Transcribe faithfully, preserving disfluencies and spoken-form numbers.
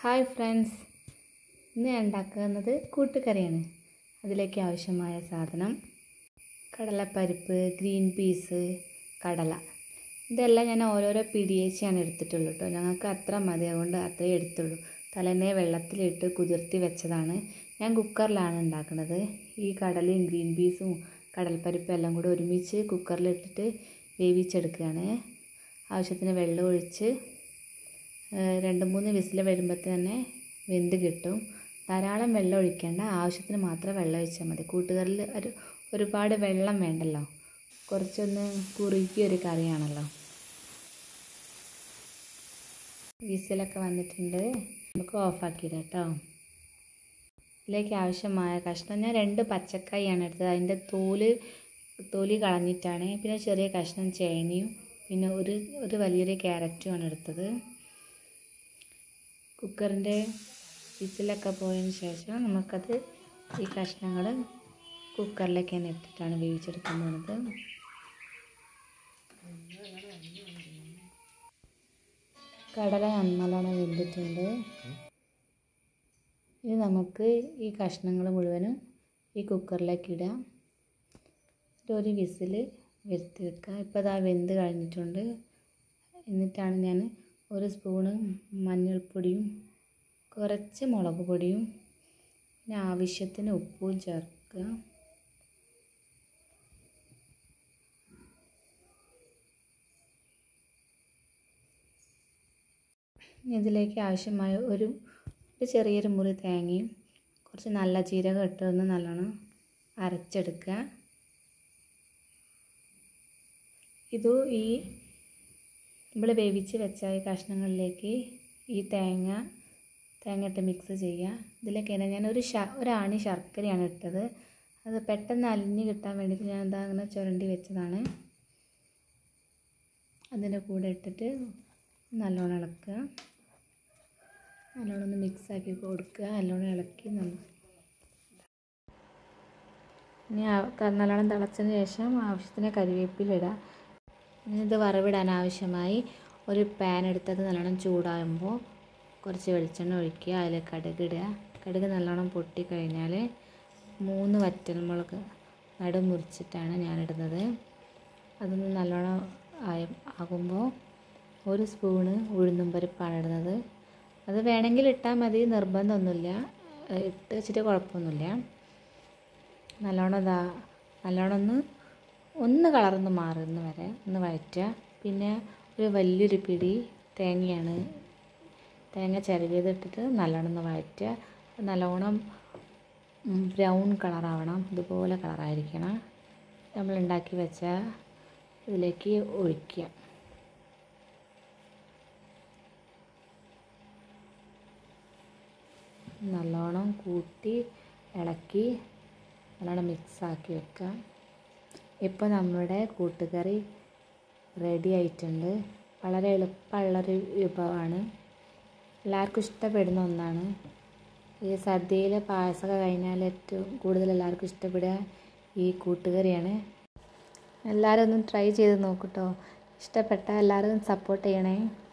Hi friends, ഇന്ന് ഞാൻ ഉണ്ടാക്കുന്നത് കൂട്ടുകറിയാണ്. അതിലേക്ക് ആവശ്യമായ സാധനം കടലപ്പരിപ്പ്, ഗ്രീൻ പീസ്, കടല. ഇതെല്ലാം ഞാൻ ഓരോരോ പിടിയേച്ചാണ് എടുത്തിട്ടുള്ളൂ കേട്ടോ. ഞങ്ങൾക്ക് അത്ര മതി, അതുകൊണ്ട് അത്രേ എടുത്തുള്ളൂ. തലേന്നേ വെള്ളത്തിലിട്ട് കുതിർത്തി വെച്ചതാണ്. ഞാൻ കുക്കറിലാണ് ഉണ്ടാക്കുന്നത്. ഈ കടലയും ഗ്രീൻ പീസും കടൽപ്പരിപ്പും എല്ലാം കൂടെ ഒരുമിച്ച് കുക്കറിലിട്ടിട്ട് വേവിച്ചെടുക്കുകയാണ്. ആവശ്യത്തിന് വെള്ളം ഒഴിച്ച് രണ്ട് മൂന്ന് വിസിൽ വരുമ്പോൾ തന്നെ വെന്ത് കിട്ടും. ധാരാളം വെള്ളം ഒഴിക്കേണ്ട, ആവശ്യത്തിന് മാത്രം വെള്ളം ഒഴിച്ചാൽ മതി. കൂട്ടുകറിയിൽ ഒരു ഒരുപാട് വെള്ളം വേണ്ടല്ലോ, കുറച്ചൊന്ന് കുറുകിയൊരു കറിയാണല്ലോ. വിസിലൊക്കെ വന്നിട്ടുണ്ട്, നമുക്ക് ഓഫാക്കിയിടാം കേട്ടോ. ഇതിലേക്ക് ആവശ്യമായ കഷ്ണം ഞാൻ രണ്ട് പച്ചക്കായാണ് എടുത്തത്. അതിൻ്റെ തോല് തൊലി കളഞ്ഞിട്ടാണ്. പിന്നെ ചെറിയ കഷ്ണം ചേനയും പിന്നെ ഒരു ഒരു വലിയൊരു ക്യാരറ്റുമാണ് എടുത്തത്. കുക്കറിൻ്റെ വിസിലൊക്കെ പോയതിന് ശേഷം നമുക്കത് ഈ കഷ്ണങ്ങൾ കുക്കറിലേക്ക് തന്നെ ഇട്ടിട്ടാണ് വേവിച്ചെടുക്കാൻ പോകുന്നത്. കടല നല്ലോണം വെന്തിട്ടുണ്ട്. ഇനി നമുക്ക് ഈ കഷ്ണങ്ങൾ മുഴുവനും ഈ കുക്കറിലേക്ക് ഇടാം. ഒരു വിസിൽ വരുത്തി വെക്കുക. ഇപ്പോൾ അതാ വെന്ത് കഴിഞ്ഞിട്ടുണ്ട്. എന്നിട്ടാണ് ഞാൻ ഒരു സ്പൂണ് മഞ്ഞൾപ്പൊടിയും കുറച്ച് മുളക് പൊടിയും പിന്നെ ആവശ്യത്തിന് ഉപ്പും ചേർക്കുക. ഇതിലേക്ക് ആവശ്യമായ ഒരു ഒരു ചെറിയൊരു മുറി തേങ്ങയും കുറച്ച് നല്ല ജീരകം ഇട്ടൊന്ന് നല്ലോണം അരച്ചെടുക്കുക. ഇത് ഈ നമ്മൾ വേവിച്ച് വെച്ച ഈ കഷ്ണങ്ങളിലേക്ക് ഈ തേങ്ങ തേങ്ങ ഇട്ട് മിക്സ് ചെയ്യുക. ഇതിലേക്ക് തന്നെ ഞാൻ ഒരു ശ ഒരാണി ശർക്കരയാണ് ഇട്ടത്. അത് പെട്ടെന്ന് അലിഞ്ഞ് കിട്ടാൻ വേണ്ടിയിട്ട് ഞാൻ എന്താ അങ്ങനെ ചുരണ്ടി വെച്ചതാണ്. അതിൻ്റെ കൂടെ ഇട്ടിട്ട് നല്ലോണം ഇളക്കുക. നല്ലോണം ഒന്ന് മിക്സാക്കി കൊടുക്കുക. നല്ലോണം ഇളക്കി നമ്മൾ ഇനി നല്ലോണം തിളച്ചതിന് ശേഷം ആവശ്യത്തിന് കരിവേപ്പിലിടുക. ഇത് വറവിടാൻ ആവശ്യമായി ഒരു പാൻ എടുത്തത് നല്ലോണം ചൂടാകുമ്പോൾ കുറച്ച് വെളിച്ചെണ്ണ ഒഴിക്കുക. അതിൽ കടുക് ഇടുക. കടുക് നല്ലോണം പൊട്ടിക്കഴിഞ്ഞാൽ മൂന്ന് വറ്റൽമുളക് നടു മുറിച്ചിട്ടാണ് ഞാനിടുന്നത്. അതൊന്ന് നല്ലോണം ആകുമ്പോൾ ഒരു സ്പൂണ് ഉഴുന്നും പരിപ്പാണ് ഇടുന്നത്. അത് വേണമെങ്കിൽ ഇട്ടാൽ മതി, നിർബന്ധമൊന്നുമില്ല. ഇട്ട് വെച്ചിട്ട് കുഴപ്പമൊന്നുമില്ല. നല്ലോണം ഇതാ നല്ലോണം ഒന്ന് ഒന്ന് കളർന്ന് മാറുന്ന വരെ ഒന്ന് വഴറ്റുക. പിന്നെ ഒരു വലിയൊരു പിടി തേങ്ങയാണ് തേങ്ങ ചിരവിയതിട്ടിട്ട് നല്ലോണം ഒന്ന് വഴറ്റുക. നല്ലോണം ബ്രൗൺ കളറാവണം, ഇതുപോലെ കളറായിരിക്കണം. നമ്മൾ ഉണ്ടാക്കി വെച്ച ഇതിലേക്ക് ഒഴിക്കുക. നല്ലോണം കൂട്ടി ഇളക്കി നല്ലോണം മിക്സാക്കി വെക്കുക. ഇപ്പോൾ നമ്മുടെ കൂട്ടുകറി റെഡി ആയിട്ടുണ്ട്. വളരെ എളുപ്പമുള്ളൊരു വിഭവമാണ്, എല്ലാവർക്കും ഇഷ്ടപ്പെടുന്ന ഒന്നാണ്. ഈ സദ്യയിൽ പായസമൊക്കെ കഴിഞ്ഞാൽ ഏറ്റവും കൂടുതൽ എല്ലാവർക്കും ഇഷ്ടപ്പെടുക ഈ കൂട്ടുകറിയാണ്. എല്ലാവരും ഒന്ന് ട്രൈ ചെയ്ത് നോക്കൂ കേട്ടോ. ഇഷ്ടപ്പെട്ടാൽ എല്ലാവരും സപ്പോർട്ട് ചെയ്യണേ.